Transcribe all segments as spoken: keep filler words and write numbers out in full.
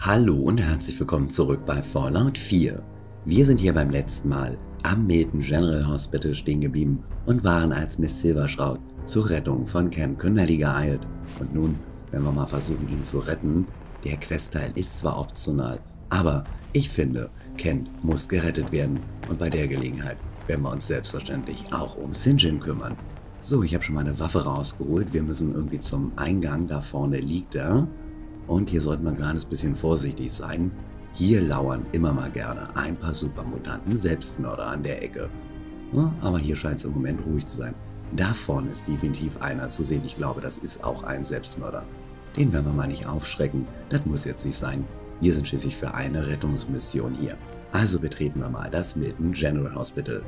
Hallo und herzlich willkommen zurück bei Fallout vier. Wir sind hier beim letzten Mal am Milton General Hospital stehen geblieben und waren als Miss Silvershroud zur Rettung von Camp Connelly geeilt. Und nun werden wir mal versuchen, ihn zu retten. Der Questteil ist zwar optional, aber ich finde, Kent muss gerettet werden. Und bei der Gelegenheit werden wir uns selbstverständlich auch um Sinjin kümmern. So, ich habe schon meine Waffe rausgeholt. Wir müssen irgendwie zum Eingang. Da vorne liegt er. Und hier sollte man ein kleines bisschen vorsichtig sein. Hier lauern immer mal gerne ein paar Supermutanten Selbstmörder an der Ecke. Ja, aber hier scheint es im Moment ruhig zu sein. Da vorne ist definitiv einer zu sehen. Ich glaube, das ist auch ein Selbstmörder. Den werden wir mal nicht aufschrecken. Das muss jetzt nicht sein. Wir sind schließlich für eine Rettungsmission hier. Also betreten wir mal das Milton General Hospital.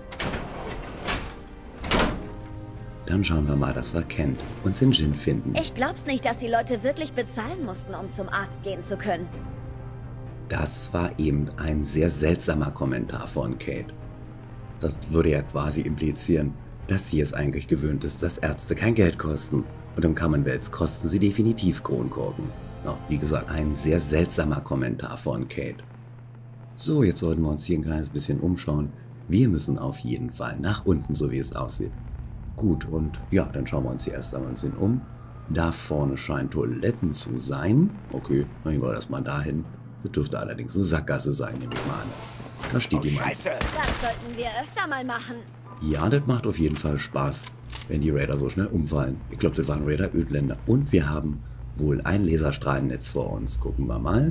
Dann schauen wir mal, dass wir Kent und Sinjin finden. Ich glaub's nicht, dass die Leute wirklich bezahlen mussten, um zum Arzt gehen zu können. Das war eben ein sehr seltsamer Kommentar von Kate. Das würde ja quasi implizieren, dass sie es eigentlich gewöhnt ist, dass Ärzte kein Geld kosten. Und im Commonwealth kosten sie definitiv Kronkorken. Ja, wie gesagt, ein sehr seltsamer Kommentar von Kate. So, jetzt sollten wir uns hier ein kleines bisschen umschauen. Wir müssen auf jeden Fall nach unten, so wie es aussieht. Gut, und ja, dann schauen wir uns hier erst einmal ein bisschen um. Da vorne scheinen Toiletten zu sein. Okay, dann gehen wir erstmal dahin. Das dürfte allerdings eine Sackgasse sein, nehme ich mal an. Da steht Oh, jemand. Scheiße. Das sollten wir öfter mal machen. Ja, das macht auf jeden Fall Spaß, wenn die Raider so schnell umfallen. Ich glaube, das waren Raider Ödländer. Und wir haben wohl ein Laserstrahlennetz vor uns. Gucken wir mal.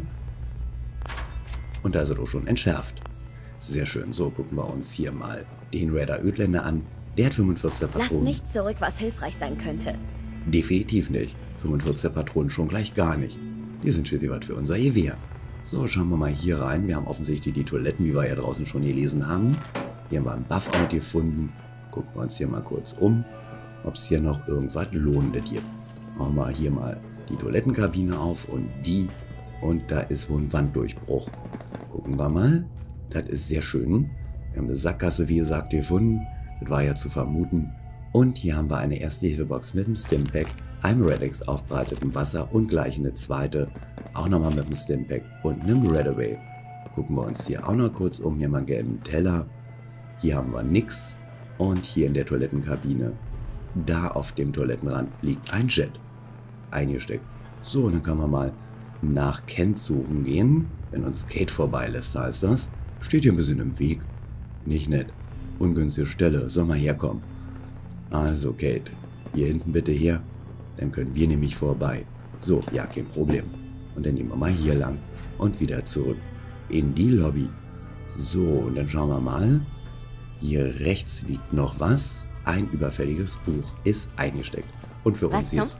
Und da ist es auch schon entschärft. Sehr schön. So, gucken wir uns hier mal den Raider Ödländer an. Der hat fünfundvierzig Patronen. Lass nicht zurück, was hilfreich sein könnte. Definitiv nicht. fünfundvierzig Patronen schon gleich gar nicht. Die sind schließlich was für unser Gewehr. So, schauen wir mal hier rein. Wir haben offensichtlich die Toiletten, wie wir ja draußen schon gelesen haben. Hier haben wir einen Buff-Out gefunden. Gucken wir uns hier mal kurz um, ob es hier noch irgendwas Lohnendes gibt. Machen wir hier mal die Toilettenkabine auf und die. Und da ist wohl ein Wanddurchbruch. Gucken wir mal. Das ist sehr schön. Wir haben eine Sackgasse, wie gesagt, gefunden. Das war ja zu vermuten. Und hier haben wir eine erste Hilfebox mit einem Stimpack, einem Redex aufbereitetem Wasser und gleich eine zweite, auch nochmal mit einem Stimpack und einem Redaway. Gucken wir uns hier auch noch kurz um. Hier haben wir einen gelben Teller. Hier haben wir nix. Und hier in der Toilettenkabine, da auf dem Toilettenrand, liegt ein Jet. Eingesteckt. So, dann können wir mal nach Kent suchen gehen. Wenn uns Kate vorbeilässt, heißt das. Steht hier ein bisschen im Weg. Nicht nett. Ungünstige Stelle, soll mal herkommen. Also Kate, hier hinten bitte her, dann können wir nämlich vorbei. So, ja, kein Problem. Und dann nehmen wir mal hier lang und wieder zurück in die Lobby. So, und dann schauen wir mal. Hier rechts liegt noch was. Ein überfälliges Buch ist eingesteckt. Und für Was uns jetzt... zum?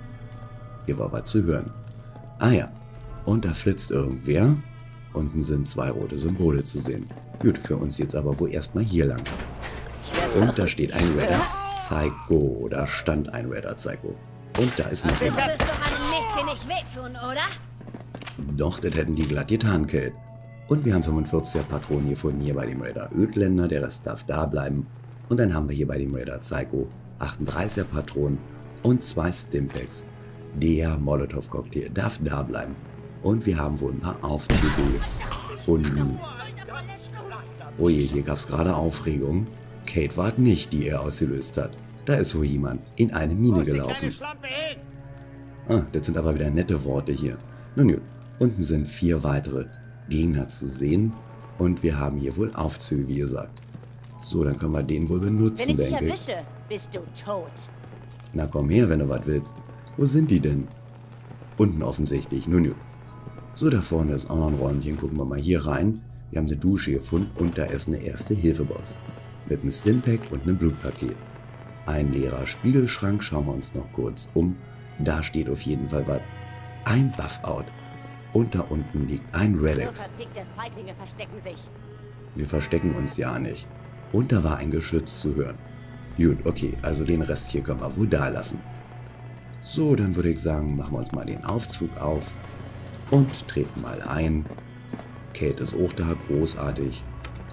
Hier war was zu hören. Ah ja, und da flitzt irgendwer. Unten sind zwei rote Symbole zu sehen. Gut, für uns jetzt aber wohl erstmal hier lang. Und da steht ein Redder Psycho. Da stand ein Redder Psycho. Und da ist noch Du jemand. willst doch einem Mädchen nicht wehtun, oder? Doch, das hätten die glatt getan, Kate. Und wir haben fünfundvierziger Patronen gefunden hier bei dem Raider Ödländer. Der Rest darf da bleiben. Und dann haben wir hier bei dem Raider Psycho achtunddreißiger Patronen und zwei Stimpaks. Der Molotow-Cocktail darf da bleiben. Und wir haben wohl ein paar Aufzüge gefunden. Oh je, hier gab es gerade Aufregung. Kate war es nicht, die er ausgelöst hat. Da ist wohl jemand in eine Mine gelaufen. Ah, das sind aber wieder nette Worte hier. Nun gut, unten sind vier weitere Gegner zu sehen. Und wir haben hier wohl Aufzüge, wie gesagt. So, dann können wir den wohl benutzen, Wenn ich dich denke ich. erwische, bist du tot. Na komm her, wenn du was willst. Wo sind die denn? Unten offensichtlich. Nun gut. So, da vorne ist auch noch ein Räumchen. Gucken wir mal hier rein. Wir haben eine Dusche gefunden und da ist eine erste Hilfebox. Mit einem Stimpack und einem Blutpaket. Ein leerer Spiegelschrank. Schauen wir uns noch kurz um. Da steht auf jeden Fall was. Ein Buff-Out. Und da unten liegt ein Nur Redex. verpickte Feiglinge verstecken sich. Wir verstecken uns ja nicht. Und da war ein Geschütz zu hören. Gut, okay, also den Rest hier können wir wohl da lassen. So, dann würde ich sagen, machen wir uns mal den Aufzug auf. Und treten mal ein. Kate ist auch da, großartig.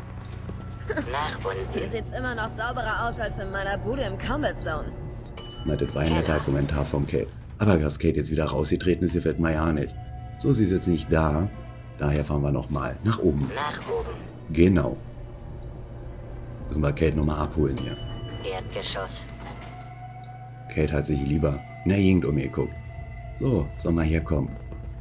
Nach unten. Hier sieht's immer noch sauberer aus als in meiner Bude im Combat Zone. Na, das war ein netter Kommentar von Kate. Aber dass Kate jetzt wieder rausgetreten ist, gefällt mir ja nicht. So, sie ist jetzt nicht da. Daher fahren wir nochmal nach oben. Nach oben. Genau. Müssen wir Kate nochmal abholen hier. Erdgeschoss. Kate hat sich lieber in der Gegend umgeguckt. So, soll mal herkommen.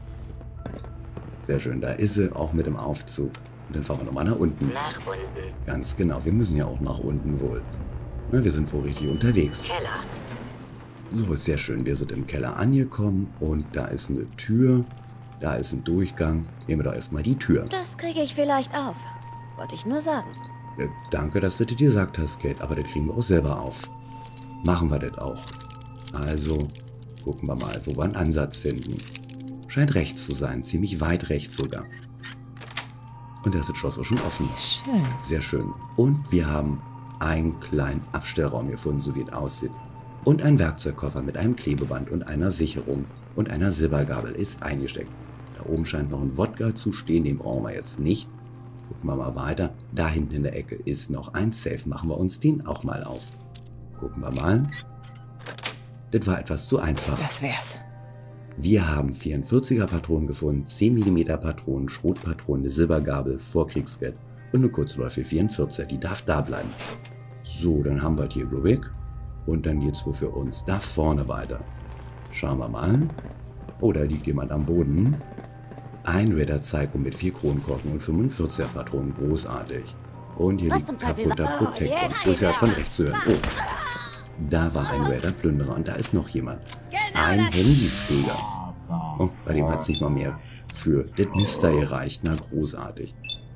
Sehr schön, da ist sie auch mit dem Aufzug. Und dann fahren wir nochmal nach unten. Nach unten. Ganz genau, wir müssen ja auch nach unten wohl. Na, wir sind wohl richtig unterwegs. Keller. So, sehr schön, wir sind im Keller angekommen und da ist eine Tür. Da ist ein Durchgang. Nehmen wir doch erstmal die Tür. Das kriege ich vielleicht auf. Wollte ich nur sagen. Äh, danke, dass du das gesagt hast, Kate, aber das kriegen wir auch selber auf. Machen wir das auch. Also, gucken wir mal, wo wir einen Ansatz finden. Scheint rechts zu sein, ziemlich weit rechts sogar. Und da ist das Schloss auch schon offen. Schön. Sehr schön. Und wir haben einen kleinen Abstellraum gefunden, so wie es aussieht. Und ein Werkzeugkoffer mit einem Klebeband und einer Sicherung. Und einer Silbergabel ist eingesteckt. Da oben scheint noch ein Wodka zu stehen, den brauchen wir jetzt nicht. Gucken wir mal weiter. Da hinten in der Ecke ist noch ein Safe. Machen wir uns den auch mal auf. Gucken wir mal. Das war etwas zu einfach. Das wär's. Wir haben vierundvierziger Patronen gefunden, zehn Millimeter Patronen, Schrotpatronen, eine Silbergabel, Vorkriegsgeld und eine Kurzläufe vierundvierziger. Die darf da bleiben. So, dann haben wir die hier, glaube ich. Und dann geht's wohl für uns da vorne weiter. Schauen wir mal. Oh, da liegt jemand am Boden. Ein Redder Psycho mit vier Kronkorken und fünfundvierziger Patronen. Großartig. Und hier Was liegt zum Teufel? kaputter Oh, Protector. jetzt So ist ja ist von er. rechts zu hören. Oh, da war ein Redder Plünderer und da ist noch jemand. Ein Handypfleger. Oh, bei dem hat es nicht mal mehr für das Mister gereicht. Na, großartig.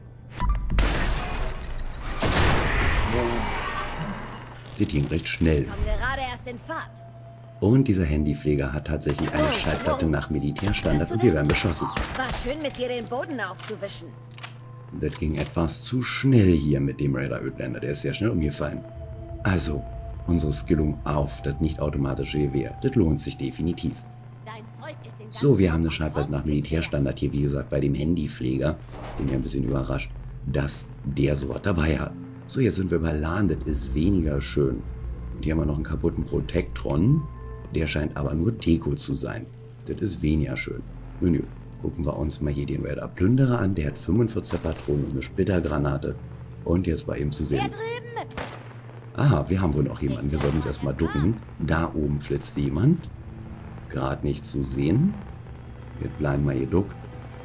Das ging recht schnell. Komm gerade erst in Fahrt. Und dieser Handypfleger hat tatsächlich eine Oh, Schallplatte oh. nach Militärstandard Hörst du und wir das? werden beschossen. War schön, mit dir den Boden aufzuwischen. Das ging etwas zu schnell hier mit dem Raider Ödländer. Der ist sehr schnell umgefallen. Also, unsere Skillung auf das nicht automatische Gewehr. Das lohnt sich definitiv. Dein Zeug ist den So, wir haben eine Schallplatte nach Militärstandard hier, wie gesagt, bei dem Handypfleger. Bin ja ein bisschen überrascht, dass der sowas dabei hat. So, jetzt sind wir überladen. Das ist weniger schön. Und hier haben wir noch einen kaputten Protektron. Der scheint aber nur Deko zu sein. Das ist weniger schön. Nun gut, gucken wir uns mal hier den Raider Plünderer an. Der hat fünfundvierzig Patronen und eine Splittergranate. Und jetzt bei ihm zu sehen. Aha, wir haben wohl noch jemanden. Wir sollten uns erstmal ducken. Da oben flitzt jemand. Gerade nicht zu sehen. Wir bleiben mal geduckt.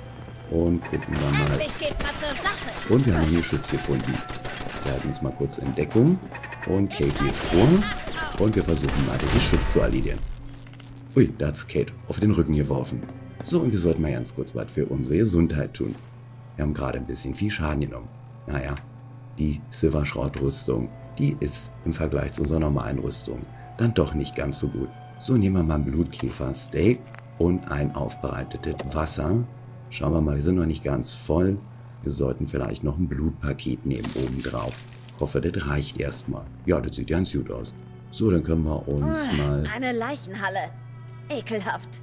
Und gucken wir mal. Endlich geht's mal zur Sache. Und wir haben hier Schütz gefunden. Wir halten uns mal kurz in Deckung. Und Kate geht vor. Und wir versuchen mal, den Schütz zu erledigen. Ui, da hat's Kate auf den Rücken geworfen. So, und wir sollten mal ganz kurz was für unsere Gesundheit tun. Wir haben gerade ein bisschen viel Schaden genommen. Naja, die Silberschrautrüstung, die ist im Vergleich zu unserer normalen Rüstung dann doch nicht ganz so gut. So, nehmen wir mal ein Blutkäfersteak und ein aufbereitetes Wasser. Schauen wir mal, wir sind noch nicht ganz voll. Wir sollten vielleicht noch ein Blutpaket nehmen oben drauf. Ich hoffe, das reicht erstmal. Ja, das sieht ganz gut aus. So, dann können wir uns Oh, mal... eine Leichenhalle. Ekelhaft.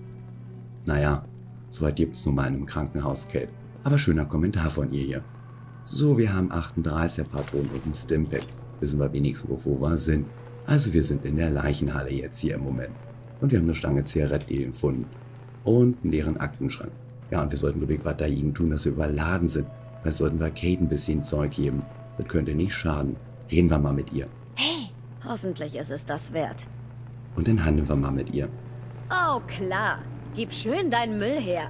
Naja, soweit gibt es nun mal in einem Krankenhaus, Kate. Aber schöner Kommentar von ihr hier. So, wir haben achtunddreißiger Patronen und ein Stimpack. Wissen wir wenigstens, wo wir sind. Also wir sind in der Leichenhalle jetzt hier im Moment. Und wir haben eine Stange Zigaretten gefunden. Und einen leeren Aktenschrank. Ja, und wir sollten wirklich was dagegen tun, dass wir überladen sind. Vielleicht sollten wir Kate ein bisschen Zeug geben. Das könnte nicht schaden. Reden wir mal mit ihr. Hey, hoffentlich ist es das wert. Und dann handeln wir mal mit ihr. Oh, klar. Gib schön deinen Müll her.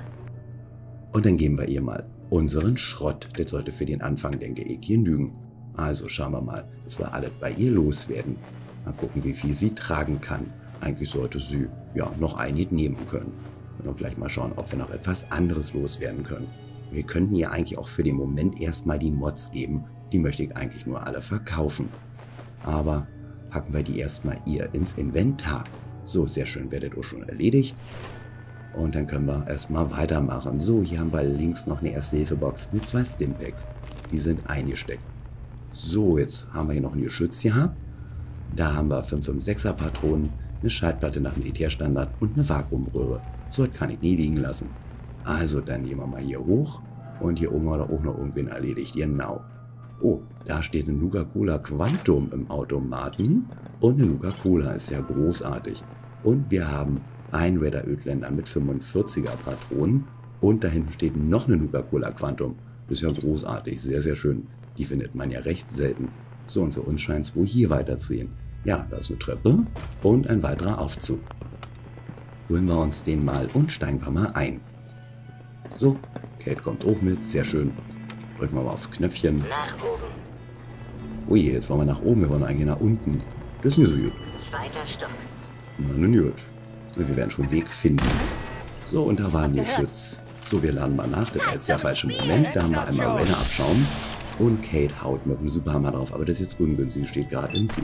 Und dann geben wir ihr mal unseren Schrott. Das sollte für den Anfang, denke ich, genügen. Also schauen wir mal, dass wir alles bei ihr loswerden. Mal gucken, wie viel sie tragen kann. Eigentlich sollte sie ja noch einiges nehmen können. Und auch gleich mal schauen, ob wir noch etwas anderes loswerden können. Wir könnten ihr eigentlich auch für den Moment erstmal die Mods geben. Die möchte ich eigentlich nur alle verkaufen. Aber packen wir die erstmal ihr ins Inventar. So, sehr schön, werdet auch schon erledigt. Und dann können wir erstmal weitermachen. So, hier haben wir links noch eine Erste-Hilfe-Box mit zwei Stimpaks. Die sind eingesteckt. So, jetzt haben wir hier noch ein Geschütz gehabt. Da haben wir fünf fünf sechser Patronen, eine Schaltplatte nach Militärstandard und eine Vakuumröhre. So, das kann ich nie liegen lassen. Also, dann gehen wir mal hier hoch. Und hier oben haben wir auch noch irgendwen erledigt. Genau. Oh, da steht eine Nuka-Cola Quantum im Automaten. Und eine Nuka-Cola ist ja großartig. Und wir haben ein Raider Ödländer mit fünfundvierziger Patronen und da hinten steht noch eine Nuka-Cola Quantum. Das ist ja großartig, sehr, sehr schön. Die findet man ja recht selten. So, und für uns scheint es wohl hier weiterzugehen. Ja, da ist eine Treppe und ein weiterer Aufzug. Holen wir uns den mal und steigen wir mal ein. So, Kate kommt auch mit, sehr schön. Drücken wir mal aufs Knöpfchen. Nach oben. Ui, jetzt wollen wir nach oben, wir wollen eigentlich nach unten. Das ist nicht so gut. Zweiter Stock. Na nun gut. Wir werden schon einen Weg finden. So, und da war ein Geschütz. So, wir laden mal nach. Das war jetzt der falsche Moment. Da haben wir einmal Raider abschauen. Und Kate haut mit dem Superhammer drauf. Aber das ist jetzt ungünstig. Steht gerade im Feed.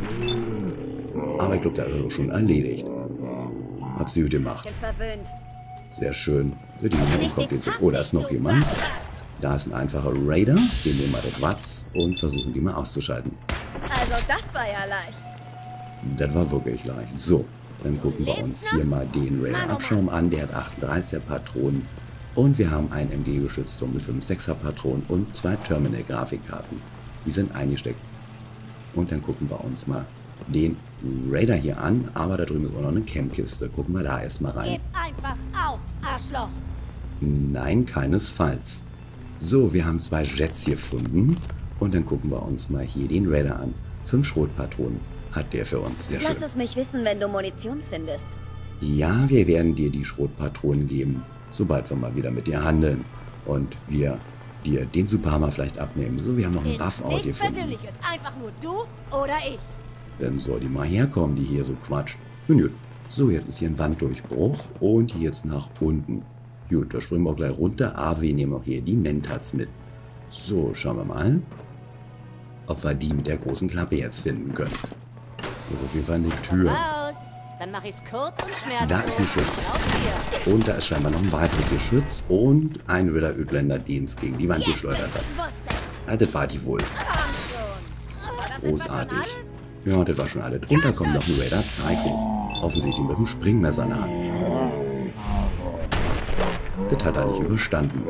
Aber ich glaube, da ist er doch schon erledigt. Hat sie gut gemacht. Ich bin verwöhnt. Sehr schön. So, die Nummer kommt jetzt. Oh, da ist noch jemand. Da ist ein einfacher Raider. Wir nehmen mal das Watts und versuchen die mal auszuschalten. Also das war ja leicht. Das war wirklich leicht. So, dann gucken wir uns hier mal den Raider-Abschaum an. Der hat achtunddreißiger Patronen. Und wir haben ein M G-Geschützturm mit fünf sechser Patronen und zwei Terminal-Grafikkarten. Die sind eingesteckt. Und dann gucken wir uns mal den Raider hier an. Aber da drüben ist auch noch eine Campkiste. Gucken wir da erstmal rein. Gib einfach auf, Arschloch. Nein, keinesfalls. So, wir haben zwei Jets hier gefunden. Und dann gucken wir uns mal hier den Raider an. Fünf Schrotpatronen hat der für uns. Sehr schön. Lass es mich wissen, wenn du Munition findest. Ja, wir werden dir die Schrotpatronen geben, sobald wir mal wieder mit dir handeln. Und wir dir den Superhammer vielleicht abnehmen. So, wir haben noch einen Buff-Out Nichts gefunden. Persönliches, einfach nur du oder ich. Dann soll die mal herkommen, die hier so quatscht. Nun gut. So, jetzt ist hier ein Wanddurchbruch und jetzt nach unten. Gut, da springen wir auch gleich runter, aber wir nehmen auch hier die Mentats mit. So, schauen wir mal, ob wir die mit der großen Klappe jetzt finden können. Hier ist auf jeden Fall eine Tür. Raus. Dann mach ich's kurz und schmerzlos. Da ist ein Schutz. Raus hier. Und da ist scheinbar noch ein weiteres Geschütz und ein Raider Ödländer, den es gegen die Wand geschleudert hat. Schmutzig. Ah, das war die wohl. Komm schon. War das etwa schon Großartig. alles? Ja, das war schon alles. Und da kommt noch ein Raider Psycho. Offensichtlich mit einem Springmesser in der Hand. Das hat er nicht überstanden.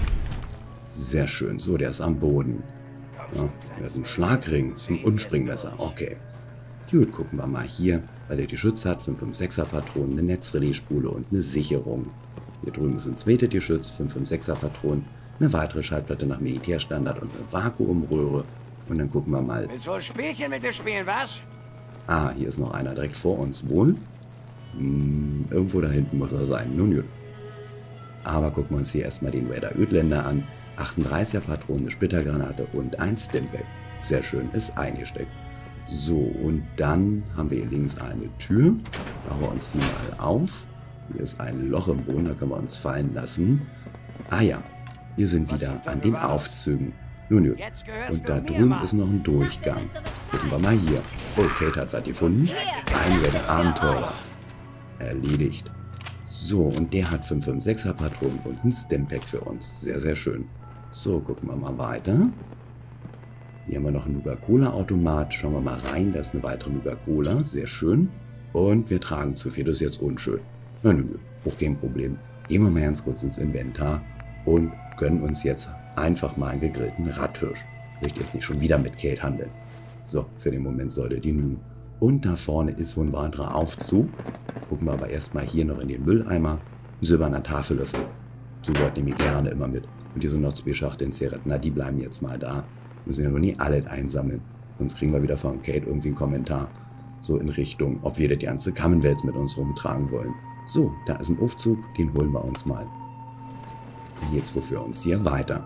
Sehr schön. So, der ist am Boden. Ja, da ist ein Schlagring und ein Springmesser. Okay. Gut, gucken wir mal hier, weil der die Geschütz hat. fünf fünf sechser Patronen, eine Netzrelaisspule und eine Sicherung. Hier drüben ist ein zweites Geschütz, fünf fünf sechser Patronen, eine weitere Schallplatte nach Militärstandard und eine Vakuumröhre. Und dann gucken wir mal. Willst du ein Spielchen mit dir spielen, was? Ah, hier ist noch einer direkt vor uns wohl. Hm, irgendwo da hinten muss er sein. Nun gut. Aber gucken wir uns hier erstmal den Raider Ödländer an. achtunddreißiger Patronen, eine Splittergranate und ein Stimpack. Sehr schön, ist eingesteckt. So, und dann haben wir hier links eine Tür. Machen wir uns die mal auf. Hier ist ein Loch im Boden, da können wir uns fallen lassen. Ah ja, wir sind wieder an den Aufzügen. Nun gut. Und da drüben ist noch ein Durchgang. Gucken wir mal hier. Oh, Kate hat was gefunden. Ein Raider Abenteurer. Erledigt. So, und der hat fünf fünf sechser Patronen und ein Stimpack für uns. Sehr, sehr schön. So, gucken wir mal weiter. Hier haben wir noch einen Nuka-Cola-Automat. Schauen wir mal rein. Da ist eine weitere Nuka-Cola. Sehr schön. Und wir tragen zu viel. Das ist jetzt unschön. Na, nö, auch kein Problem. Gehen wir mal ganz kurz ins Inventar und gönnen uns jetzt einfach mal einen gegrillten Ratthirsch. Ich möchte jetzt nicht schon wieder mit Kate handeln. So, für den Moment sollte die genügen. Und da vorne ist wohl ein weiterer Aufzug. Gucken wir aber erstmal hier noch in den Mülleimer. Ein silberner Tafellöffel. So Gott nehme ich gerne immer mit. Und hier sind noch zwei Schachteln Zigaretten. Na, die bleiben jetzt mal da. Müssen ja noch nie alle einsammeln. Sonst kriegen wir wieder von Kate irgendwie einen Kommentar. So in Richtung, ob wir die ganze Commonwealth mit uns rumtragen wollen. So, da ist ein Aufzug. Den holen wir uns mal. Dann geht's wohl für uns hier weiter.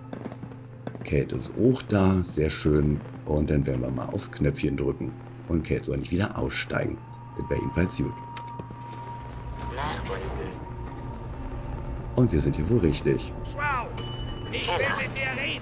Kate ist auch da. Sehr schön. Und dann werden wir mal aufs Knöpfchen drücken. Und Kate soll nicht wieder aussteigen. Das wäre jedenfalls gut. Nach unten. Und wir sind hier wohl richtig. Schwau! Ich will mit dir reden!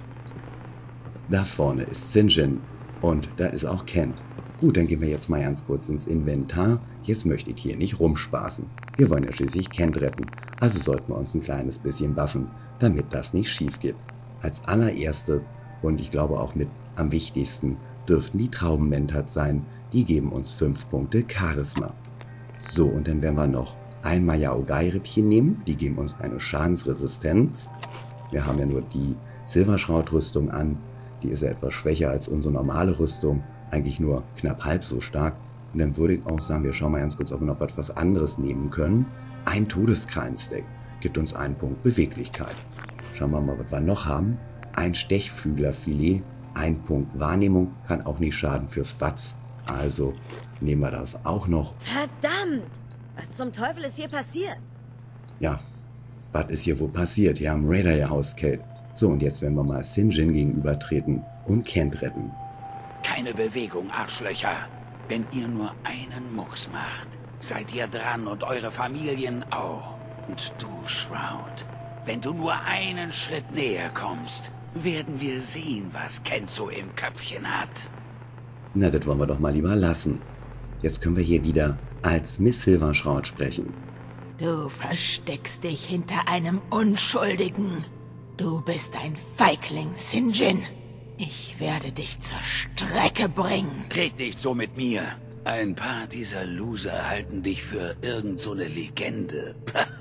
Da vorne ist Sinjin. Und da ist auch Ken. Gut, dann gehen wir jetzt mal ganz kurz ins Inventar. Jetzt möchte ich hier nicht rumspaßen. Wir wollen ja schließlich Ken retten. Also sollten wir uns ein kleines bisschen buffen, damit das nicht schief geht. Als allererstes, und ich glaube auch mit am wichtigsten, dürften die Traubenmentats sein. Die geben uns fünf Punkte Charisma. So, und dann werden wir noch ein Mayaogai-Rippchen nehmen. Die geben uns eine Schadensresistenz. Wir haben ja nur die Silberschrautrüstung an. Die ist ja etwas schwächer als unsere normale Rüstung. Eigentlich nur knapp halb so stark. Und dann würde ich auch sagen, wir schauen mal ganz kurz, ob wir noch was, was anderes nehmen können. Ein Todeskrallensteak gibt uns einen Punkt Beweglichkeit. Schauen wir mal, was wir noch haben. Ein Stechfühlerfilet, ein Punkt Wahrnehmung, kann auch nicht schaden fürs Watz. Also nehmen wir das auch noch. Verdammt! Was zum Teufel ist hier passiert? Ja, was ist hier wohl passiert? Hier am Raider ihr Haus, Kate. So, und jetzt werden wir mal Sinjin gegenübertreten und Kent retten. Keine Bewegung, Arschlöcher. Wenn ihr nur einen Mucks macht, seid ihr dran und eure Familien auch. Und du, Shroud, wenn du nur einen Schritt näher kommst, werden wir sehen, was Kent so im Köpfchen hat. Na, das wollen wir doch mal lieber lassen. Jetzt können wir hier wieder als Miss Silvershroud sprechen. Du versteckst dich hinter einem Unschuldigen. Du bist ein Feigling, Sinjin. Ich werde dich zur Strecke bringen. Red nicht so mit mir. Ein paar dieser Loser halten dich für irgend so eine Legende.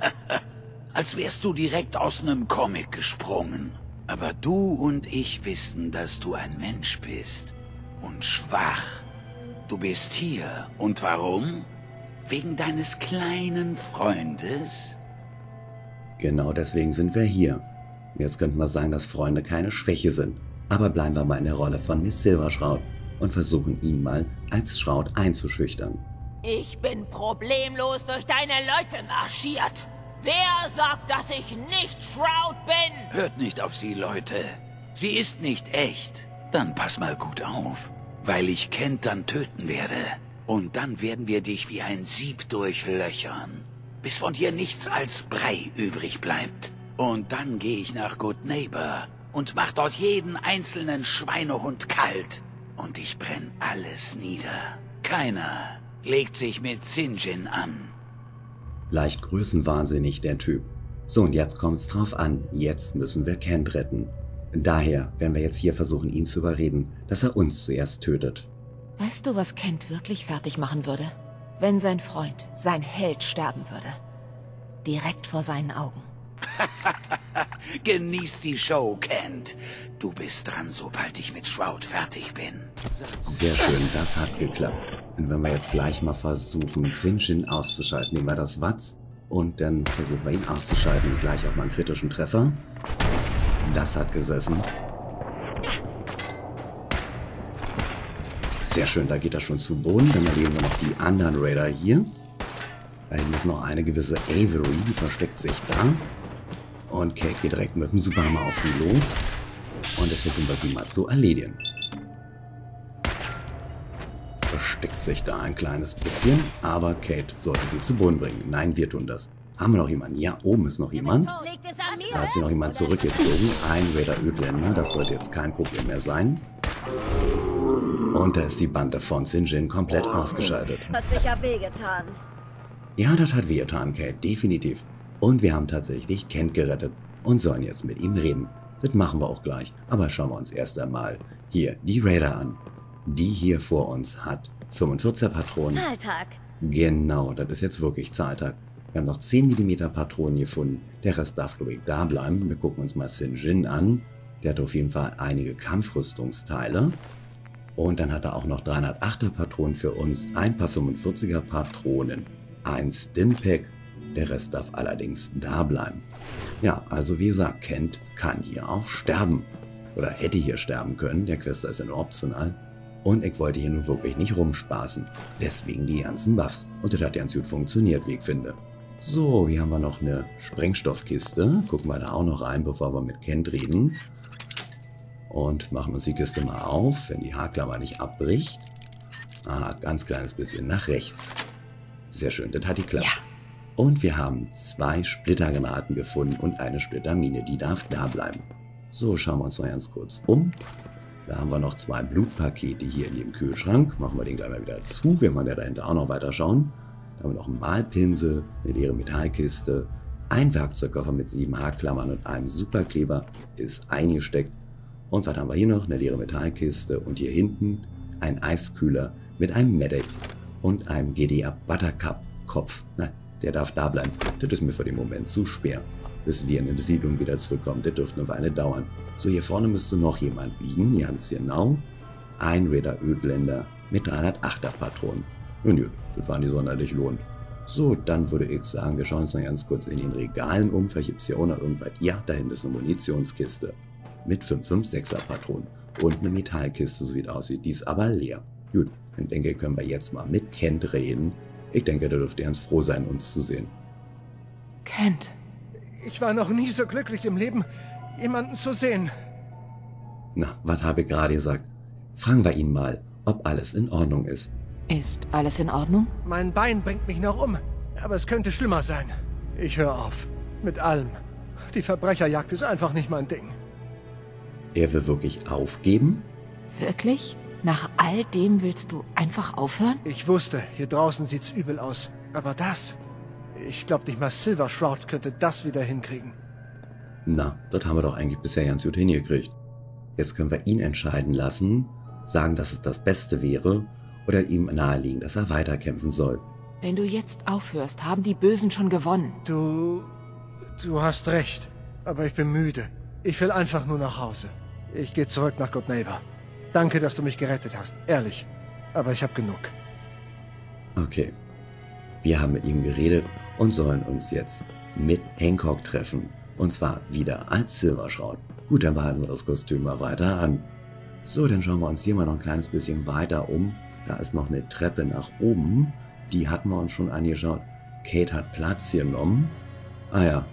Als wärst du direkt aus einem Comic gesprungen. Aber du und ich wissen, dass du ein Mensch bist. Und schwach. Du bist hier. Und warum? Wegen deines kleinen Freundes? Genau deswegen sind wir hier. Jetzt könnten wir sagen, dass Freunde keine Schwäche sind. Aber bleiben wir mal in der Rolle von Miss Silvershroud und versuchen ihn mal als Shroud einzuschüchtern. Ich bin problemlos durch deine Leute marschiert. Wer sagt, dass ich nicht Shroud bin? Hört nicht auf sie, Leute. Sie ist nicht echt. Dann pass mal gut auf. Weil ich Kent dann töten werde. Und dann werden wir dich wie ein Sieb durchlöchern. Bis von dir nichts als Brei übrig bleibt. Und dann gehe ich nach Good Neighbor und mach dort jeden einzelnen Schweinehund kalt. Und ich brenn alles nieder. Keiner legt sich mit Sinjin an. Leicht größenwahnsinnig, der Typ. So, und jetzt kommt's drauf an. Jetzt müssen wir Kent retten. Daher werden wir jetzt hier versuchen, ihn zu überreden, dass er uns zuerst tötet. Weißt du, was Kent wirklich fertig machen würde? Wenn sein Freund, sein Held sterben würde. Direkt vor seinen Augen. Genieß die Show, Kent. Du bist dran, sobald ich mit Shroud fertig bin. Sehr schön, das hat geklappt. Und wenn wir jetzt gleich mal versuchen, Sinjin auszuschalten, nehmen wir das Watz und dann versuchen wir ihn auszuschalten. Gleich auch mal einen kritischen Treffer. Das hat gesessen. Sehr schön, da geht er schon zu Boden. Dann erleben wir noch die anderen Raider hier. Da hinten ist noch eine gewisse Avery, die versteckt sich da. Und Kate geht direkt mit dem Superhammer auf sie los. Und jetzt versuchen wir sie mal zu erledigen. Versteckt sich da ein kleines bisschen, aber Kate sollte sie zu Boden bringen. Nein, wir tun das. Haben wir noch jemanden? Ja, oben ist noch jemand. Liegt es an mir? Da hat sich noch jemand zurückgezogen. Ein Raider Ödländer, das sollte jetzt kein Problem mehr sein. Und da ist die Bande von Sinjin komplett ausgeschaltet. Hat sich ja wehgetan. Ja, das hat wehgetan, Kate, definitiv. Und wir haben tatsächlich Kent gerettet und sollen jetzt mit ihm reden. Das machen wir auch gleich. Aber schauen wir uns erst einmal hier die Raider an. Die hier vor uns hat fünfundvierzig Patronen. Zahltag. Genau, das ist jetzt wirklich Zahltag. Wir haben noch zehn Millimeter Patronen gefunden. Der Rest darf, glaube ich, da bleiben. Wir gucken uns mal Sinjin an. Der hat auf jeden Fall einige Kampfrüstungsteile. Und dann hat er auch noch dreihundertachter Patronen für uns, ein paar fünfundvierziger Patronen, ein Stimpack. Der Rest darf allerdings da bleiben. Ja, also wie gesagt, Kent kann hier auch sterben. Oder hätte hier sterben können. Der Quest ist ja nur optional. Und ich wollte hier nur wirklich nicht rumspaßen. Deswegen die ganzen Buffs. Und das hat ganz gut funktioniert, wie ich finde. So, hier haben wir noch eine Sprengstoffkiste. Gucken wir da auch noch rein, bevor wir mit Kent reden. Und machen uns die Kiste mal auf, wenn die Haarklammer nicht abbricht. Ah, ganz kleines bisschen nach rechts. Sehr schön, das hat geklappt. Ja. Und wir haben zwei Splittergranaten gefunden und eine Splittermine, die darf da bleiben. So, schauen wir uns noch ganz kurz um. Da haben wir noch zwei Blutpakete hier in dem Kühlschrank. Machen wir den gleich mal wieder zu, wir wollen ja dahinter auch noch weiter schauen. Da haben wir noch einen Malpinsel, eine leere Metallkiste. Ein Werkzeugkoffer mit sieben Haarklammern und einem Superkleber ist eingesteckt. Und was haben wir hier noch? Eine leere Metallkiste und hier hinten ein Eiskühler mit einem Medex und einem G D A Buttercup Kopf. Nein, der darf da bleiben. Das ist mir für den Moment zu schwer. Bis wir in die Siedlung wieder zurückkommen. Das dürfte eine Weile dauern. So, hier vorne müsste noch jemand liegen. Ganz genau. Ein Raider Ödländer mit dreihundertachter Patronen. Nun gut, das war nicht sonderlich lohnt. So, dann würde ich sagen, wir schauen uns noch ganz kurz in den Regalen um. Vielleicht gibt es hier auch noch irgendwas. Ja, da hinten ist eine Munitionskiste mit fünf fünf sechser Patronen und eine Metallkiste, so wie es aussieht. Die ist aber leer. Gut, dann denke ich, können wir jetzt mal mit Kent reden. Ich denke, der dürfte ganz froh sein, uns zu sehen. Kent. Ich war noch nie so glücklich im Leben, jemanden zu sehen. Na, was habe ich gerade gesagt? Fragen wir ihn mal, ob alles in Ordnung ist. Ist alles in Ordnung? Mein Bein bringt mich noch um, aber es könnte schlimmer sein. Ich höre auf. Mit allem. Die Verbrecherjagd ist einfach nicht mein Ding. Er will wirklich aufgeben? Wirklich? Nach all dem willst du einfach aufhören? Ich wusste, hier draußen sieht's übel aus. Aber das... Ich glaube nicht mal Silver Shroud könnte das wieder hinkriegen. Na, das haben wir doch eigentlich bisher ganz gut hingekriegt. Jetzt können wir ihn entscheiden lassen, sagen, dass es das Beste wäre, oder ihm nahelegen, dass er weiterkämpfen soll. Wenn du jetzt aufhörst, haben die Bösen schon gewonnen. Du... Du hast recht. Aber ich bin müde. Ich will einfach nur nach Hause. Ich gehe zurück nach Good Neighbor. Danke, dass du mich gerettet hast. Ehrlich. Aber ich habe genug. Okay. Wir haben mit ihm geredet und sollen uns jetzt mit Hancock treffen. Und zwar wieder als Silver Shroud. Gut, dann behalten wir das Kostüm mal weiter an. So, dann schauen wir uns hier mal noch ein kleines bisschen weiter um. Da ist noch eine Treppe nach oben. Die hatten wir uns schon angeschaut. Kate hat Platz genommen. Ah ja,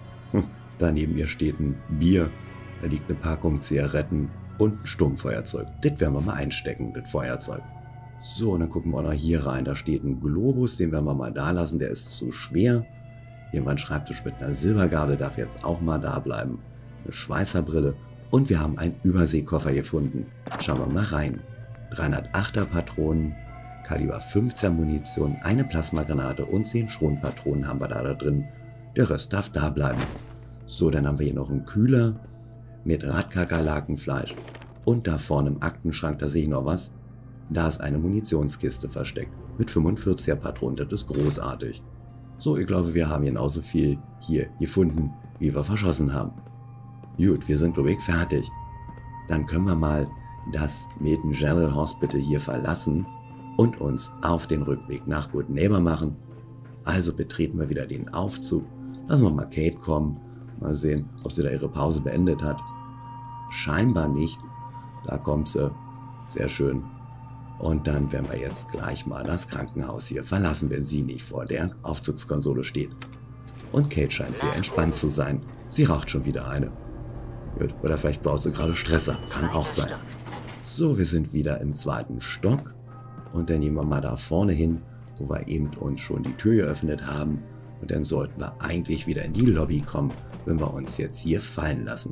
da neben ihr steht ein Bier. Da liegt eine Packung Zigaretten und ein Sturmfeuerzeug. Das werden wir mal einstecken, das Feuerzeug. So, und dann gucken wir auch noch hier rein. Da steht ein Globus, den werden wir mal da lassen. Der ist zu schwer. Hier war ein Schreibtisch mit einer Silbergabel, darf jetzt auch mal da bleiben. Eine Schweißerbrille. Und wir haben einen Überseekoffer gefunden. Schauen wir mal rein. dreihundertachter Patronen, Kaliber fünfzehn Munition, eine Plasmagranate und zehn Schronpatronen haben wir da, da drin. Der Rest darf da bleiben. So, dann haben wir hier noch einen Kühler mit Radkakerlakenfleisch. Und da vorne im Aktenschrank, da sehe ich noch was. Da ist eine Munitionskiste versteckt mit fünfundvierziger Patronen. Das ist großartig. So, ich glaube, wir haben genauso viel hier gefunden, wie wir verschossen haben. Gut, wir sind, glaube ich, fertig. Dann können wir mal das Milton General Hospital hier verlassen und uns auf den Rückweg nach Good Neighbor machen. Also betreten wir wieder den Aufzug. Lassen wir mal Kate kommen. Mal sehen, ob sie da ihre Pause beendet hat. Scheinbar nicht. Da kommt sie. Sehr schön. Und dann werden wir jetzt gleich mal das Krankenhaus hier verlassen, wenn sie nicht vor der Aufzugskonsole steht. Und Kate scheint sehr entspannt zu sein. Sie raucht schon wieder eine. Gut, oder vielleicht baut sie gerade Stress ab. Kann auch sein. So, wir sind wieder im zweiten Stock. Und dann gehen wir mal da vorne hin, wo wir eben uns schon die Tür geöffnet haben. Und dann sollten wir eigentlich wieder in die Lobby kommen, wenn wir uns jetzt hier fallen lassen.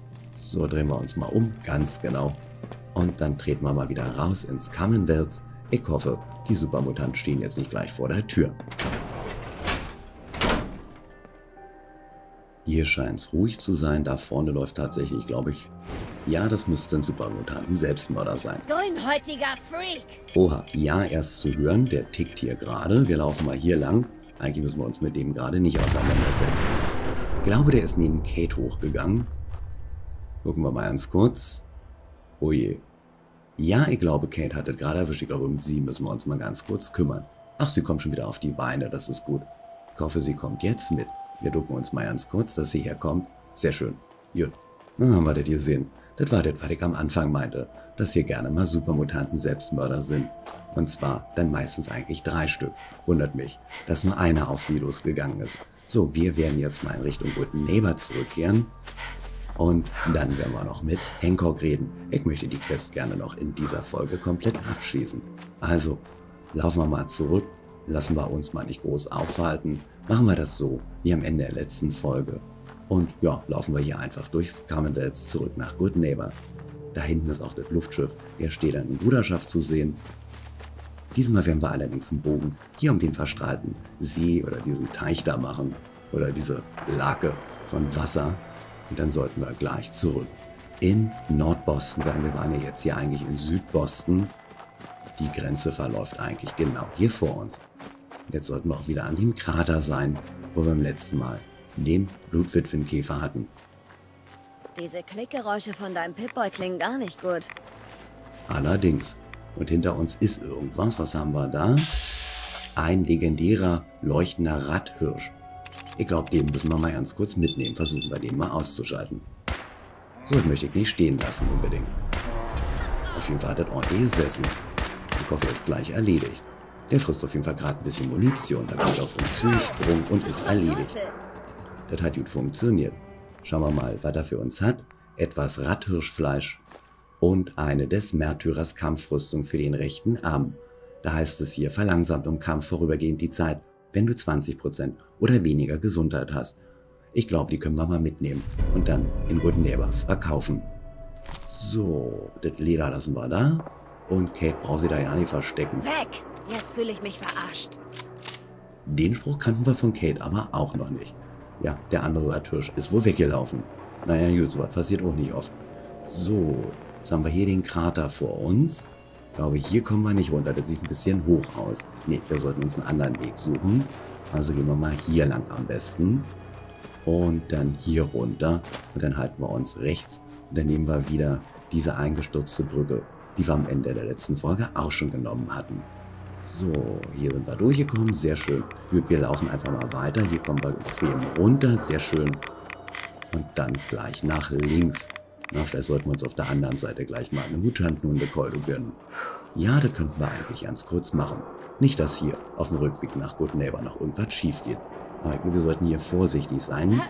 So, drehen wir uns mal um, ganz genau. Und dann treten wir mal wieder raus ins Commonwealth. Ich hoffe, die Supermutanten stehen jetzt nicht gleich vor der Tür. Hier scheint es ruhig zu sein. Da vorne läuft tatsächlich, glaube ich, ja, das müsste ein Supermutanten Selbstmörder sein. Grünhäutiger Freak! Oha, ja, erst zu hören. Der tickt hier gerade. Wir laufen mal hier lang. Eigentlich müssen wir uns mit dem gerade nicht auseinandersetzen. Ich glaube, der ist neben Kate hochgegangen. Gucken wir mal ganz kurz. Oh je. Ja, ich glaube, Kate hat es gerade erwischt. Ich glaube, um sie müssen wir uns mal ganz kurz kümmern. Ach, sie kommt schon wieder auf die Beine. Das ist gut. Ich hoffe, sie kommt jetzt mit. Wir ducken uns mal ganz kurz, dass sie herkommt. Sehr schön. Gut. Dann haben wir das gesehen. Das war das, was ich am Anfang meinte. Dass hier gerne mal Supermutanten Selbstmörder sind. Und zwar dann meistens eigentlich drei Stück. Wundert mich, dass nur einer auf sie losgegangen ist. So, wir werden jetzt mal in Richtung Good Neighbor zurückkehren. Und dann werden wir noch mit Hancock reden. Ich möchte die Quest gerne noch in dieser Folge komplett abschließen. Also, laufen wir mal zurück. Lassen wir uns mal nicht groß aufhalten. Machen wir das so, wie am Ende der letzten Folge. Und ja, laufen wir hier einfach durchs Commonwealth zurück nach Good Neighbor. Da hinten ist auch das Luftschiff. Der steht dann in Bruderschaft zu sehen. Diesmal werden wir allerdings einen Bogen hier um den verstrahlten See oder diesen Teich da machen. Oder diese Lake von Wasser. Und dann sollten wir gleich zurück in Nordboston sein. Wir waren ja jetzt hier eigentlich in Südboston. Die Grenze verläuft eigentlich genau hier vor uns. Jetzt sollten wir auch wieder an dem Krater sein, wo wir beim letzten Mal den Blutwitwenkäfer hatten. Diese Klickgeräusche von deinem Pip-Boy klingen gar nicht gut. Allerdings. Und hinter uns ist irgendwas. Was haben wir da? Ein legendärer, leuchtender Radhirsch. Ich glaube, den müssen wir mal ganz kurz mitnehmen. Versuchen wir den mal auszuschalten. So, das möchte ich nicht stehen lassen unbedingt. Auf jeden Fall hat das ordentlich gesessen. Ich hoffe, er ist gleich erledigt. Der frisst auf jeden Fall gerade ein bisschen Munition. Da kommt er auf uns zugesprungen und ist erledigt. Das hat gut funktioniert. Schauen wir mal, was er für uns hat. Etwas Radhirschfleisch und eine des Märtyrers Kampfrüstung für den rechten Arm. Da heißt es hier, verlangsamt im Kampf vorübergehend die Zeit, wenn du zwanzig Prozent oder weniger Gesundheit hast. Ich glaube, die können wir mal mitnehmen und dann in Good Neighbor verkaufen. So, das Leder lassen wir da. Und Kate braucht sie da ja nicht verstecken. Weg! Jetzt fühle ich mich verarscht. Den Spruch kannten wir von Kate aber auch noch nicht. Ja, der andere Radhirsch ist wohl weggelaufen. Naja, gut, sowas passiert auch nicht oft. So, jetzt haben wir hier den Krater vor uns. Ich glaube, hier kommen wir nicht runter. Das sieht ein bisschen hoch aus. Ne, wir sollten uns einen anderen Weg suchen. Also gehen wir mal hier lang am besten. Und dann hier runter. Und dann halten wir uns rechts. Und dann nehmen wir wieder diese eingestürzte Brücke, die wir am Ende der letzten Folge auch schon genommen hatten. So, hier sind wir durchgekommen. Sehr schön. Gut, wir laufen einfach mal weiter. Hier kommen wir bequem runter. Sehr schön. Und dann gleich nach links. Na, vielleicht sollten wir uns auf der anderen Seite gleich mal eine Mutantenhundekeule gönnen. Ja, das könnten wir eigentlich ganz kurz machen. Nicht, dass hier auf dem Rückweg nach Good Neighbor noch irgendwas schief geht. Aber ich glaube, wir sollten hier vorsichtig sein.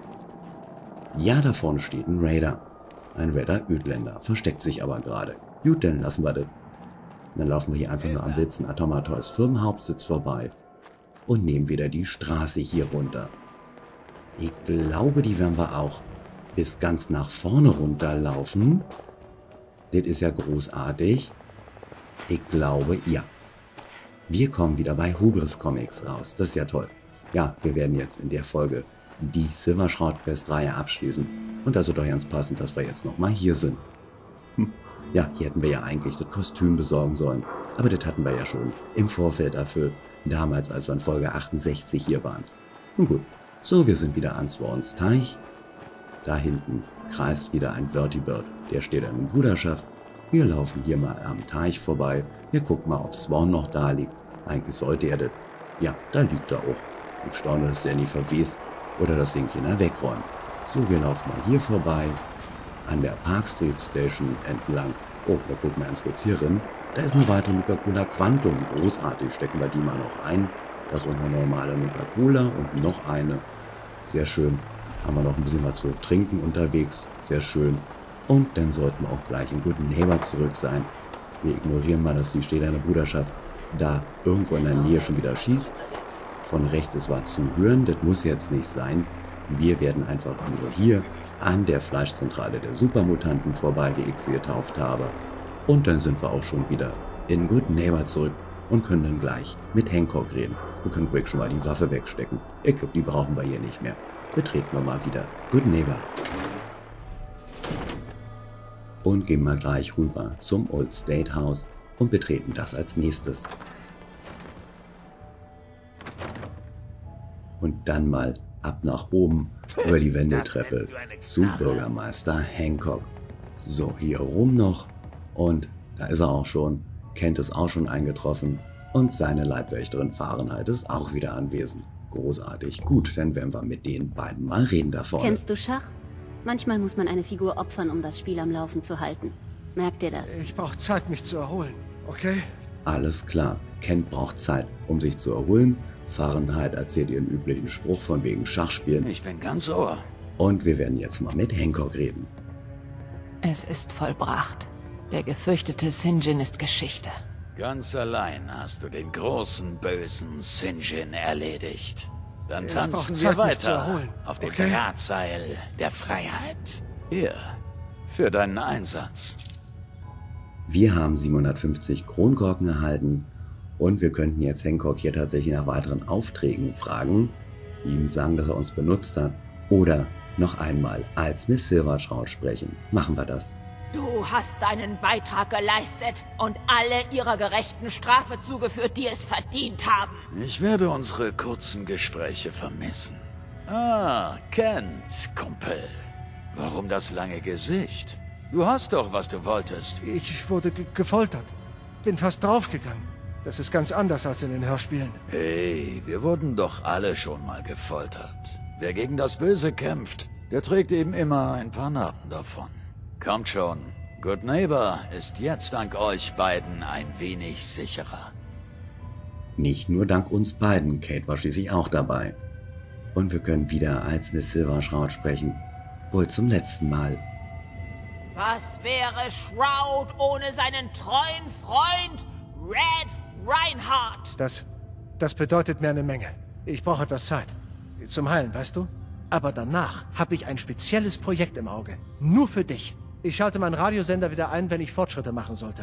Ja, da vorne steht ein Raider. Ein Raider-Ödländer. Versteckt sich aber gerade. Gut, dann lassen wir das. Und dann laufen wir hier einfach nur am Wilson Atomatoys Firmenhauptsitz vorbei. Und nehmen wieder die Straße hier runter. Ich glaube, die werden wir auch bis ganz nach vorne runterlaufen. Das ist ja großartig. Ich glaube, ja. Wir kommen wieder bei Hubris Comics raus. Das ist ja toll. Ja, wir werden jetzt in der Folge die Silberschrott-Quest-Reihe abschließen. Und das ist doch ganz passend, dass wir jetzt nochmal hier sind. Hm. Ja, hier hätten wir ja eigentlich das Kostüm besorgen sollen. Aber das hatten wir ja schon im Vorfeld erfüllt. Damals, als wir in Folge achtundsechzig hier waren. Nun gut. So, wir sind wieder an Swans Teich. Da hinten kreist wieder ein Vertibird. Der steht an der Bruderschaft. Wir laufen hier mal am Teich vorbei. Wir gucken mal, ob Swan noch da liegt. Eigentlich sollte er das. Ja, da liegt er auch. Ich staune, dass der nie verwest oder das Ding keiner wegräumt. So, wir laufen mal hier vorbei. An der Park Street Station entlang. Oh, da gucken wir ganz kurz hier rein. Da ist eine weitere Nuka-Cola Quantum. Großartig. Stecken wir die mal noch ein. Das ist unsere normale Nuka-Cola und noch eine. Sehr schön. Haben wir noch ein bisschen was zu trinken unterwegs. Sehr schön. Und dann sollten wir auch gleich in Good Neighbor zurück sein. Wir ignorieren mal, dass die stählerne Bruderschaft da irgendwo in der Nähe schon wieder schießt. Von rechts ist was zu hören. Das muss jetzt nicht sein. Wir werden einfach nur hier an der Fleischzentrale der Supermutanten vorbei, wie ich sie getauft habe. Und dann sind wir auch schon wieder in Good Neighbor zurück und können dann gleich mit Hancock reden. Wir können Greg schon mal die Waffe wegstecken. Ich glaube, die brauchen wir hier nicht mehr. Betreten wir mal wieder Good Neighbor. Und gehen mal gleich rüber zum Old State House und betreten das als nächstes. Und dann mal ab nach oben über die Wendeltreppe zu Bürgermeister Hancock. So, hier rum noch. Und da ist er auch schon. Kent ist auch schon eingetroffen. Und seine Leibwächterin Fahrenheit ist auch wieder anwesend. Großartig. Gut, dann werden wir mit den beiden mal reden da vorne. Kennst du Schach? Manchmal muss man eine Figur opfern, um das Spiel am Laufen zu halten. Merkt ihr das? Ich brauche Zeit, mich zu erholen. Okay? Alles klar. Kent braucht Zeit, um sich zu erholen. Fahrenheit erzählt ihren üblichen Spruch von wegen Schachspielen. Ich bin ganz ohr. Und wir werden jetzt mal mit Hancock reden. Es ist vollbracht. Der gefürchtete Sinjin ist Geschichte. Ganz allein hast du den großen, bösen Sinjin erledigt. Dann Ich tanzen brauch wir Zeit, mich zu weiter erholen. auf dem Okay? Drahtseil der Freiheit. Hier, für deinen Einsatz. Wir haben siebenhundertfünfzig Kronkorken erhalten und wir könnten jetzt Hancock hier tatsächlich nach weiteren Aufträgen fragen, ihm sagen, dass er uns benutzt hat oder noch einmal als Miss Silvershroud sprechen. Machen wir das. Du hast deinen Beitrag geleistet und alle ihrer gerechten Strafe zugeführt, die es verdient haben. Ich werde unsere kurzen Gespräche vermissen. Ah, Kent, Kumpel. Warum das lange Gesicht? Du hast doch, was du wolltest. Ich wurde ge gefoltert. Bin fast draufgegangen. Das ist ganz anders als in den Hörspielen. Hey, wir wurden doch alle schon mal gefoltert. Wer gegen das Böse kämpft, der trägt eben immer ein paar Narben davon. Kommt schon. Good Neighbor ist jetzt dank euch beiden ein wenig sicherer. Nicht nur dank uns beiden, Kate war schließlich auch dabei. Und wir können wieder als Miss Silvershroud sprechen. Wohl zum letzten Mal. Was wäre Shroud ohne seinen treuen Freund Red Reinhardt? Das, das bedeutet mir eine Menge. Ich brauche etwas Zeit. Zum Heilen, weißt du? Aber danach habe ich ein spezielles Projekt im Auge. Nur für dich. Ich schalte meinen Radiosender wieder ein, wenn ich Fortschritte machen sollte.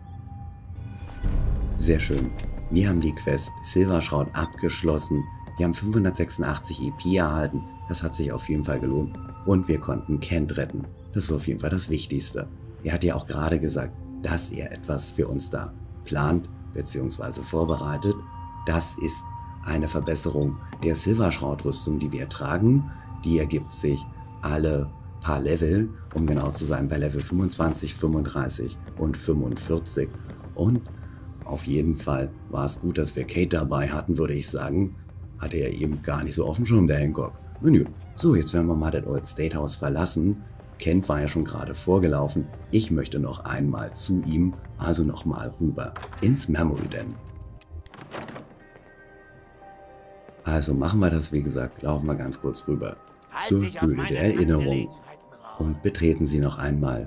Sehr schön. Wir haben die Quest Silvershroud abgeschlossen. Wir haben fünfhundertsechsundachtzig E P erhalten. Das hat sich auf jeden Fall gelohnt. Und wir konnten Kent retten. Das ist auf jeden Fall das Wichtigste. Er hat ja auch gerade gesagt, dass er etwas für uns da plant bzw. vorbereitet. Das ist eine Verbesserung der Silvershroud-Rüstung, die wir tragen. Die ergibt sich alle paar Level, um genau zu sein, bei Level fünfundzwanzig, fünfunddreißig und fünfundvierzig. Und auf jeden Fall war es gut, dass wir Kate dabei hatten, würde ich sagen. Hatte er eben gar nicht so auf dem Schirm, der Hancock. Nun gut, so, jetzt werden wir mal das Old State House verlassen. Kent war ja schon gerade vorgelaufen. Ich möchte noch einmal zu ihm, also nochmal rüber ins Memory Den. Also machen wir das, wie gesagt, laufen wir ganz kurz rüber zur Höhle der Erinnerung und betreten sie noch einmal.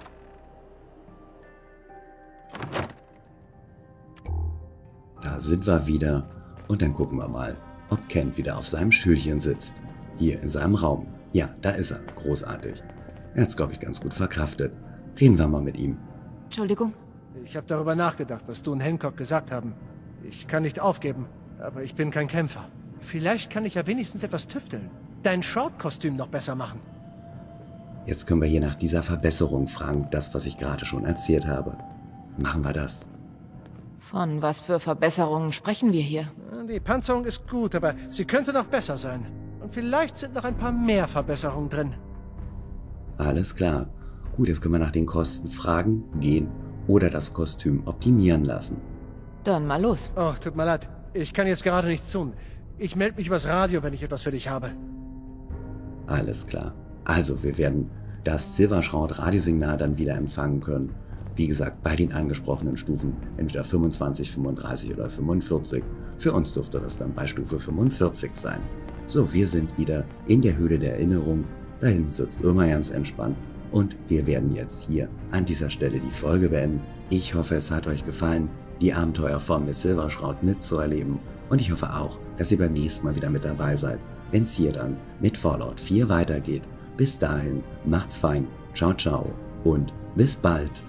Da sind wir wieder und dann gucken wir mal, ob Kent wieder auf seinem Schülchen sitzt. Hier in seinem Raum. Ja, da ist er. Großartig. Er hat es, glaube ich, ganz gut verkraftet. Reden wir mal mit ihm. Entschuldigung? Ich habe darüber nachgedacht, was du und Hancock gesagt haben. Ich kann nicht aufgeben, aber ich bin kein Kämpfer. Vielleicht kann ich ja wenigstens etwas tüfteln. Dein Shroud-Kostüm noch besser machen. Jetzt können wir hier nach dieser Verbesserung fragen, das, was ich gerade schon erzählt habe. Machen wir das. Von was für Verbesserungen sprechen wir hier? Die Panzerung ist gut, aber sie könnte noch besser sein. Und vielleicht sind noch ein paar mehr Verbesserungen drin. Alles klar. Gut, jetzt können wir nach den Kosten fragen, gehen oder das Kostüm optimieren lassen. Dann mal los. Oh, tut mir leid. Ich kann jetzt gerade nichts tun. Ich melde mich übers Radio, wenn ich etwas für dich habe. Alles klar. Also, wir werden das Silvershroud-Radiosignal dann wieder empfangen können. Wie gesagt, bei den angesprochenen Stufen, entweder fünfundzwanzig, fünfunddreißig oder fünfundvierzig. Für uns dürfte das dann bei Stufe fünfundvierzig sein. So, wir sind wieder in der Höhle der Erinnerung. Da hinten sitzt Irma ganz entspannt. Und wir werden jetzt hier an dieser Stelle die Folge beenden. Ich hoffe, es hat euch gefallen, die Abenteuer von Miss Silvershroud mitzuerleben. Und ich hoffe auch, dass ihr beim nächsten Mal wieder mit dabei seid, wenn es hier dann mit Fallout vier weitergeht. Bis dahin, macht's fein, ciao ciao und bis bald.